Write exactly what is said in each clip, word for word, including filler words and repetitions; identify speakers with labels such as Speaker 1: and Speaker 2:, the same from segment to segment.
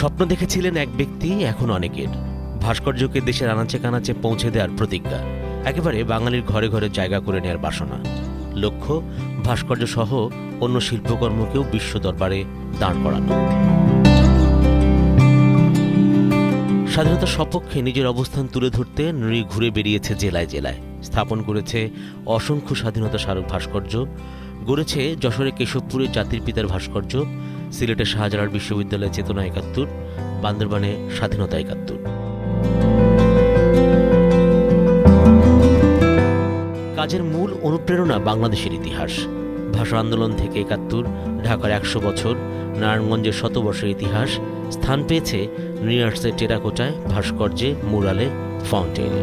Speaker 1: স্বপ্ন দেখেছিলেন এক ব্যক্তি, এখন অনেকের। ভাস্কর্যকে দেশের আনাচে কানাচে পৌঁছে দেওয়ার প্রতিজ্ঞা, একেবারে বাঙালির ঘরে ঘরে জায়গা করে নেওয়ার বাসনা। লক্ষ্য ভাস্কর্য সহ অন্য শিল্পকর্মকেও বিশ্ব দরবারে দাঁড় করানো। স্বাধীনতার সপক্ষে নিজের অবস্থান তুলে ধরতে নৃ ঘুরে বেরিয়েছে জেলায় জেলায়, স্থাপন করেছে অসংখ্য স্বাধীনতা স্মারক ভাস্কর্য, গড়েছে যশোরে কেশবপুরে জাতির পিতার ভাস্কর্য, সিলেটের শাহজালাল বিশ্ববিদ্যালয়ে চেতনা একাত্তর, বান্দরবানে স্বাধীনতা একাত্তর। কাজের মূল অনুপ্রেরণা বাংলাদেশের ইতিহাস। ভাষা আন্দোলন থেকে একাত্তর, ঢাকার একশো বছর, নারায়ণগঞ্জের শত বর্ষের ইতিহাস স্থান পেয়েছে নৃ আর্টসের টেরাকোটায়, ভাস্কর্যে, মুরালে, ফাউন্টেইনে।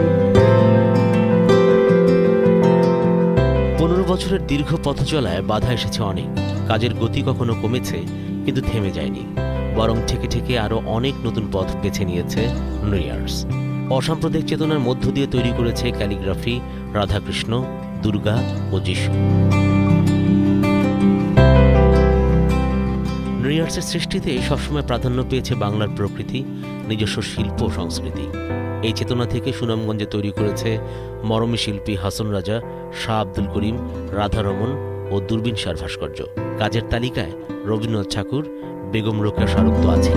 Speaker 1: পনেরো বছরের দীর্ঘ পথ চলায় বাধা এসেছে অনেক। কাজের গতি কখনো কমেছে, কিন্তু থেমে যায়নি, বরং ঠেকে ঠেকে আরও অনেক নতুন পথ বেছে নিয়েছে নৃ আর্টস। অসাম্প্রদায়িক চেতনার মধ্য দিয়ে তৈরি করেছে ক্যালিগ্রাফি, রাধাকৃষ্ণ, দুর্গা ও যিশু। নৃ আর্টসের সৃষ্টিতে সবসময় প্রাধান্য পেয়েছে বাংলার প্রকৃতি, নিজস্ব শিল্প ও সংস্কৃতি। এই চেতনা থেকে সুনামগঞ্জে তৈরি করেছে মরমী শিল্পী হাসন রাজা, শাহ আব্দুল করিম, রাধারমন ও দূরবীন শাহর ভাস্কর্য। কাজের তালিকায় রবীন্দ্রনাথ ঠাকুর, বেগম রোকেয়া শাহরুখ তো আছে।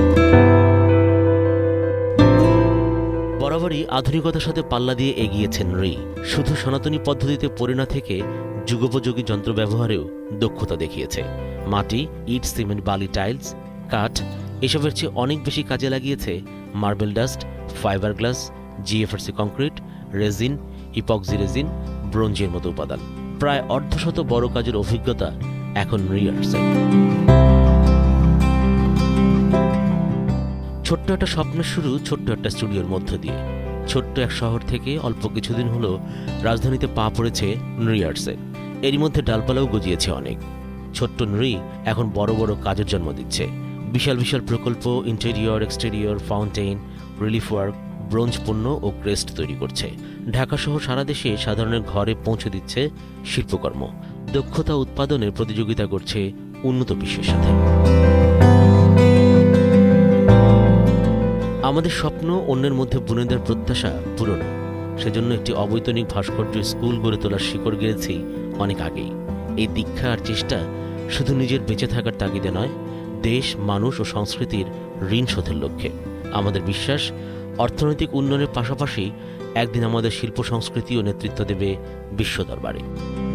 Speaker 1: বরাবরই আধুনিকতার সাথে পাল্লা দিয়ে এগিয়েছেন নৃ। শুধু সনাতনী পদ্ধতিতে পড়ে না থেকে যুগোপযোগী যন্ত্র ব্যবহারেও দক্ষতা দেখিয়েছে। মাটি, ইট, সিমেন্ট, বালি, টাইলস, কাঠ এসবের চেয়ে অনেক বেশি কাজে লাগিয়েছে marble dust, fibreglass, GFRC concrete, resin, epoxy resin, ব্রোঞ্জের মতো উপাদান। প্রায় অর্ধশত বড় কাজের অভিজ্ঞতা এখন নৃ আর্টসের। ছোট্ট একটা স্বপ্নের শুরু ছোট্ট একটা স্টুডিওর মধ্য দিয়ে। ছোট্ট এক শহর থেকে অল্প কিছুদিন হলো রাজধানীতে পা পড়েছে নৃ আর্টসের। এরই মধ্যে ডালপালাও গজিয়েছে অনেক। ছোট্ট নৃ এখন বড় বড় কাজের জন্ম দিচ্ছে। বিশাল বিশাল প্রকল্প, interior, exterior, fountain, relief work, bronze পণ্য ও ক্রেস্ট তৈরি করছে। ঢাকা সহ সারা দেশে সাধারণের ঘরে পৌঁছে দিচ্ছে শিল্পকর্ম। দক্ষতা উৎপাদনের প্রতিযোগিতা করছে উন্নত বিশ্বের সাথে। আমাদের স্বপ্ন, অন্যের মধ্যে বুনে দেওয়ার প্রত্যাশা পূরণ। সেজন্য একটি অবৈতনিক ভাস্কর্য স্কুল গড়ে তোলার শিকড় গেড়েছি অনেক আগেই। এই দীক্ষা আর চেষ্টা শুধু নিজের বেঁচে থাকার তাগিদে নয়, দেশ, মানুষ ও সংস্কৃতির ঋণ শোধের লক্ষ্যে। আমাদের বিশ্বাস, অর্থনৈতিক উন্নয়নের পাশাপাশি একদিন আমাদের শিল্প সংস্কৃতি ও নেতৃত্ব দেবে বিশ্ব দরবারে।